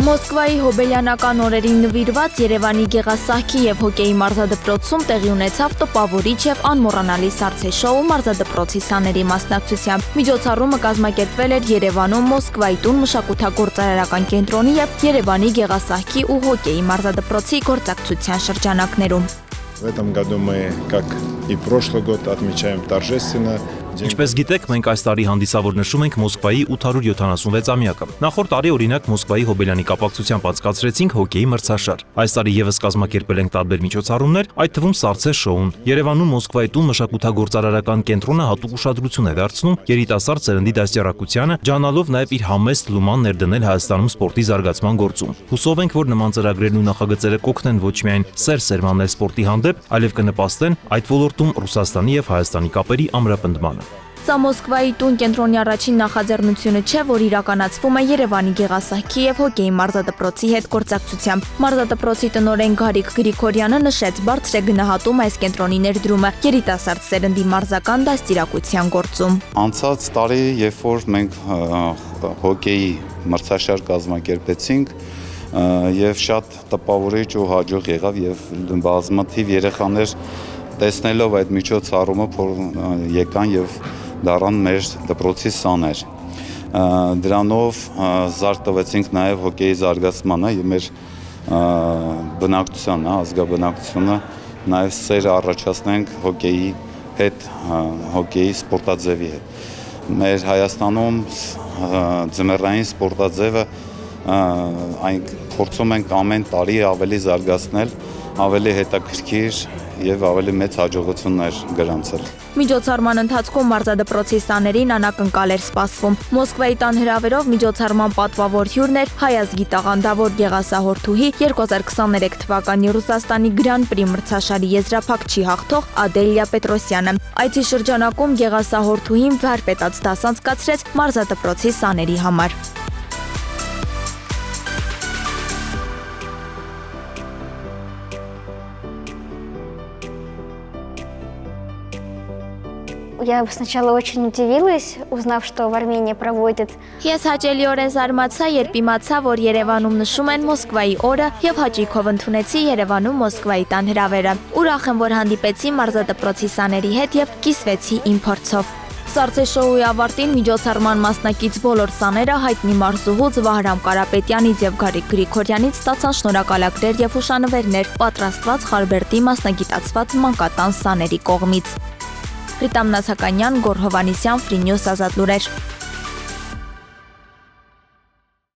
Մոսկվայի հոբելյանական օրերին նվիրված Երևանի գեղասահքի և հոկեյի մարզադպրոցում տեղի ունեցավ տպավորիչ և անմոռանալի սառցե-շոու մարզադպրոցի սաների մասնակցությամբ։ Միջոցառումը կազմակերպվել էր Երևանում Մոսկվայի տուն մշակութագործարարական կենտրոնի և Երևանի գեղասահքի ու հոկեյի մարզադպրոցի գործակցության շրջանակներում։ В этом году мы, как и прошлый год, отмечаем торжественно. Ինչպես գիտեք, մենք այս տարի հանդիսավոր նշում ենք Մոսկվայի 876-ամյակը։ Նախորդ տարի օրինակ Մոսկվայի Հոբելյանի կապակցությամբ անցկացրեցինք հոկեյի մրցաշար։ Այս տարի եւս կազմակերպել ենք տարբեր միջոցառումներ, այդ թվում սառցե շոուն։ Երևանում Մոսկվայի տուն մշակութագործարարական կենտրոնը հատուկ ուշադրություն է դարձնում երիտասարդ սերնդի դաստիարակությանը, ջանալով նաեւ իր համեստ լուման ներդնել Հայաստանում սպորտի զարգացման գործում։ Հուսով ենք, որ նման ծրագրերն ու նախագծերը կօգնեն ոչ միայն սերմանել սպորտի հանդեպ, այլև կնպաստեն այդ ոլորտում Ռուսաստանի եւ Հայաստանի կապերի ամրապնդմանը։ Սա Մոսկվայի տուն կենտրոնի առաջին նախաձեռնությունը չէ, որ իրականացվում է Երևանի գեղասահքի և հոկեյի մարզադպրոցի հետ գործակցությամբ։ Մարզադպրոցի տնօրեն Գարիկ Գրիգորյանը նշեց, բարձր է գնահատում այս կենտրոնի ներդրումը երիտասարդ սերնդի մարզական դաստիարակության գործում։ Անցած տարի, երբ որ մենք հոկեյի մրցաշար կազմակերպեցինք, եւ շատ տպավորիչ ու հաջող եղավ եւ բազմաթիվ երեխաներ տեսնելով այդ միջոցառումը եկան եւ դառան մեր դպրոցի սաներ։ Դրանով զարկ տվեցինք նաեւ հոկեյի զարգացմանը եւ մեր բնակչությանը, ազգաբնակչությունը նաեւ սեր առաջացնենք հոկեյի հետ, հոկեյի սպորտաձևի հետ։ Մեր Հայաստանում ձմեռային սպորտաձևը փորձում ենք ամեն տարի ավելի զարգացնել, ավելի հետաքրքիր եւ ավելի մեծ հաջողություններ գրանցել։ Միջոցառման ընթացքում մարզադպրոցի սաներին անակնկալ էր սպասվում։ Մոսկվայի տան հրավերով միջոցառման պատվավոր հյուրն էր հայ ազգի տաղանդավոր գեղասահորդուհի 2023 թվականի Ռուսաստանի Գրան Պրի մրցաշարի եզրափակչի հաղթող Ադելիա Պետրոսյանը։ Այցի շրջանակում գեղասահորդուհին վարպետաց դաս անցկացրեց մարզադպրոցի սաների համար։ Я сначала очень удивилась, узнав, что в Армении проводят. Ես հաճելիորեն զարմացա, երբ իմացա, որ Երևանում նշում են Մոսկվայի օրը եւ հաճույքով ընդունեցի Երևանում Մոսկվայի տան հրավերը։ Ուրախ եմ, որ հանդիպեցի մարզադպրոցի սաների հետ եւ կիսվեցի իմ փորձով։ Սառցե շոուի ավարտին միջոցառման մասնակից բոլոր սաները հայտնի մարզուհուց Վահրամ Կարապետյանից եւ Գարիկ Գրիգորյանից ստացան շնորհակալագրեր եւ հուշանվերներ, պատրաստված Խարբերտի մասնագիտացված մանկատան սաների կողմից։ Ռիտամ Նասականյան, Գոռ Հովհաննիսյան, Free News Ազատ լուրեր։